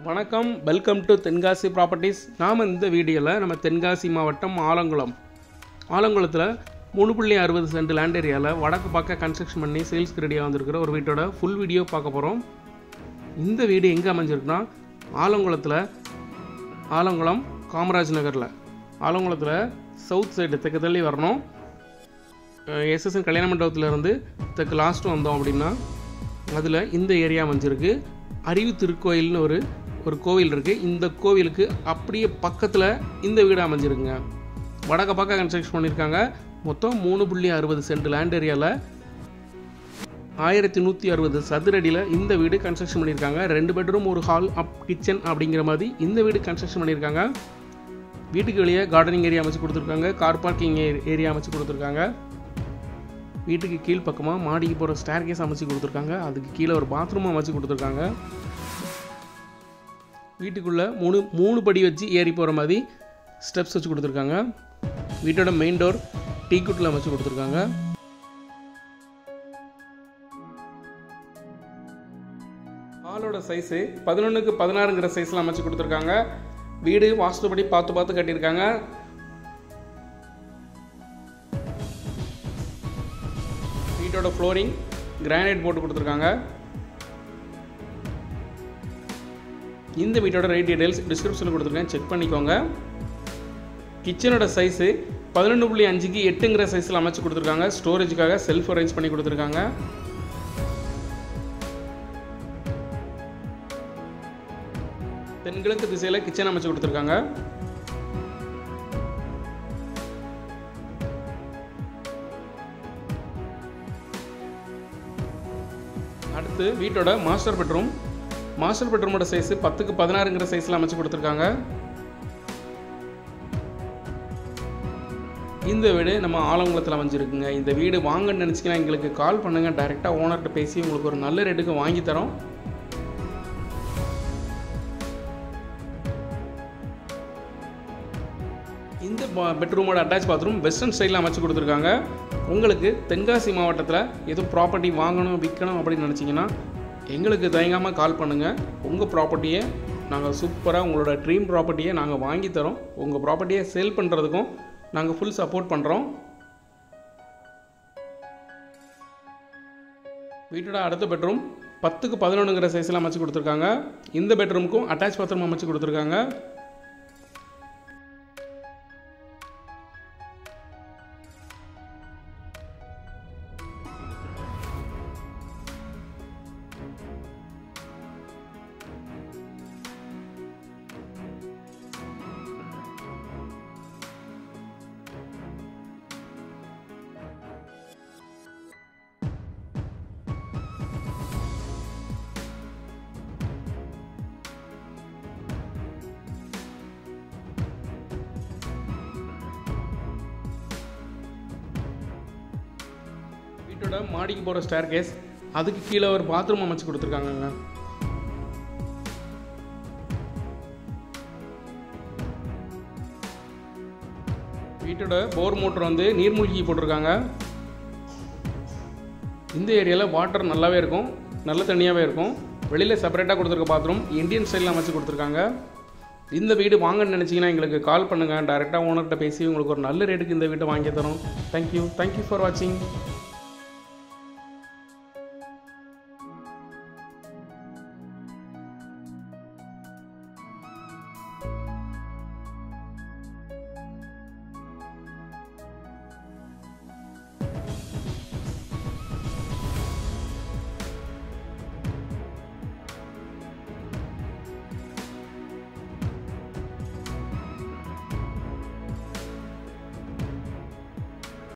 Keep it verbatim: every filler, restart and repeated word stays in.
வணக்கம், welcome to Tenkasi properties. நாம் இந்த வீடியோவில் நம்ம தென்காசி மாவட்டம் ஆலங்குளம் ஆலங்குளத்தில் மூணு புள்ளி அறுபது சென்ட் லேண்ட் ஏரியாவில் வடக்கு பார்க்க கன்ஸ்ட்ரக்ஷன் பண்ணி சேல்ஸ்க்கு ரெடியாக வந்திருக்கிற ஒரு வீட்டோட ஃபுல் வீடியோ பார்க்க போகிறோம். இந்த வீடு எங்கே அமைஞ்சிருக்குன்னா ஆலங்குளத்தில் ஆலங்குளம் காமராஜ் நகரில் ஆலங்குளத்தில் சவுத் சைடு தெற்கு தள்ளி வரணும். எஸ்எஸ்என் கல்யாண மண்டபத்திலேருந்து தெற்கு லாஸ்ட்டு வந்தோம் அப்படின்னா அதில் இந்த ஏரியா அமைஞ்சிருக்கு. அறிவு திருக்கோயில்னு ஒரு ஒரு கோவில் இருக்குது. இந்த கோவிலுக்கு அப்படியே பக்கத்தில் இந்த வீடு அமைஞ்சிருக்குங்க. வடக்க பக்கம் கன்ஸ்ட்ரக்ஷன் பண்ணியிருக்காங்க. மொத்தம் மூணு புள்ளி அறுபது சென்ட் லேண்ட் ஏரியாவில் ஆயிரத்தி நூற்றி அறுபது சதுரடியில் இந்த வீடு கன்ஸ்ட்ரக்ஷன் பண்ணியிருக்காங்க. ரெண்டு பெட்ரூம் ஒரு ஹால் அப் கிச்சன் அப்படிங்கிற மாதிரி இந்த வீடு கன்ஸ்ட்ரக்ஷன் பண்ணியிருக்காங்க. வீட்டுக்கு வெளியே கார்டனிங் ஏரியா அமைச்சு கொடுத்துருக்காங்க. கார் பார்க்கிங் ஏரியா அமைச்சு கொடுத்துருக்காங்க. வீட்டுக்கு கீழ் பக்கமாக மாடிக்கு போகிற ஸ்டேர் கேஸ் அமைச்சு கொடுத்துருக்காங்க. அதுக்கு கீழே ஒரு பாத்ரூம் அமைச்சு கொடுத்துருக்காங்க. வீட்டுக்குள்ளே மூணு மூணு படி வச்சு ஏறி போகிற மாதிரி ஸ்டெப்ஸ் வச்சு கொடுத்துருக்காங்க. வீட்டோட மெயின் டோர் டீ குட்டில் அமைச்சு கொடுத்துருக்காங்க. ஹாலோட சைஸு பதினொன்றுக்கு பதினாறுங்கிற சைஸில் அமைச்சு கொடுத்துருக்காங்க. வீடு வாஸ்துபடி பார்த்து பார்த்து கட்டியிருக்காங்க. வீட்டோட ஃப்ளோரிங் கிரானைட் போட்டு கொடுத்துருக்காங்க. இந்த வீட்டோட ரேட் டீடைல்ஸ் டிஸ்கிரிப்ஷனில் கொடுத்துருக்கேன், செக் பண்ணிக்கோங்க. கிச்சனோட சைஸு பதினொன்று புள்ளி அஞ்சுக்கு எட்டுங்கிற சைஸில் அமைச்சு கொடுத்துருக்காங்க. ஸ்டோரேஜுக்காக செல்ஃப் அரேஞ்ச் பண்ணி கொடுத்துருக்காங்க. தென்கிழக்கு திசையில் கிச்சன் அமைச்சு கொடுத்துருக்காங்க. அடுத்து வீட்டோட மாஸ்டர் பெட்ரூம் மாஸ்டர் பெட்ரூமோட சைஸு பத்துக்கு பதினாறுங்கிற சைஸில் அமைச்சு கொடுத்துருக்காங்க. இந்த வீடு நம்ம ஆலங்குளத்தில் அமைஞ்சிருக்குங்க. இந்த வீடு வாங்கன்னு நினச்சிங்கன்னா எங்களுக்கு கால் பண்ணுங்கள். டைரெக்டாக ஓனர்கிட்ட பேசி உங்களுக்கு ஒரு நல்ல ரேட்டுக்கு வாங்கி தரோம். இந்த பெட்ரூமோட அட்டாச் பாத்ரூம் வெஸ்டர்ன் ஸ்டைலில் அமைச்சு கொடுத்துருக்காங்க. உங்களுக்கு தென்காசி மாவட்டத்தில் எதுவும் ப்ராப்பர்ட்டி வாங்கணும் விற்கணும் அப்படின்னு நினச்சிங்கன்னா எங்களுக்கு தயங்காமல் கால் பண்ணுங்கள். உங்கள் ப்ராப்பர்ட்டியை நாங்கள் சூப்பராக உங்களோட ட்ரீம் ப்ராப்பர்ட்டியை நாங்கள் வாங்கி தரோம். உங்கள் ப்ராப்பர்ட்டியை சேல் பண்ணுறதுக்கும் நாங்கள் ஃபுல் சப்போர்ட் பண்ணுறோம். வீட்டோட அடுத்த பெட்ரூம் பத்துக்கு பதினொன்றுங்கிற சைஸில் அமைச்சு கொடுத்துருக்காங்க. இந்த பெட்ரூமுக்கும் அட்டாச் பாத்ரூம் அமைச்சு கொடுத்துருக்காங்க. வீட்டோட மாடிக்கு போகிற ஸ்டேர் கேஸ், அதுக்கு கீழே ஒரு பாத்ரூம் அமைச்சு கொடுத்துருக்காங்க. வீட்டோட போர் மோட்டர் வந்து நீர்மூழ்கி போட்டிருக்காங்க. இந்த ஏரியாவில் வாட்டர் நல்லாவே இருக்கும், நல்ல தண்ணியாகவே இருக்கும். வெளியில் செப்பரேட்டாக கொடுத்துருக்க பாத்ரூம் இந்தியன் ஸ்டைலில் அமைச்சு கொடுத்துருக்காங்க. இந்த வீடு வாங்கன்னு நினச்சிங்கன்னா எங்களுக்கு கால் பண்ணுங்கள். டைரெக்டாக ஓனர்கிட்ட பேசி உங்களுக்கு ஒரு நல்ல ரேட்டுக்கு இந்த வீட்டை வாங்கி தரோம். தேங்க்யூ தேங்க்யூ ஃபார் வாட்சிங்.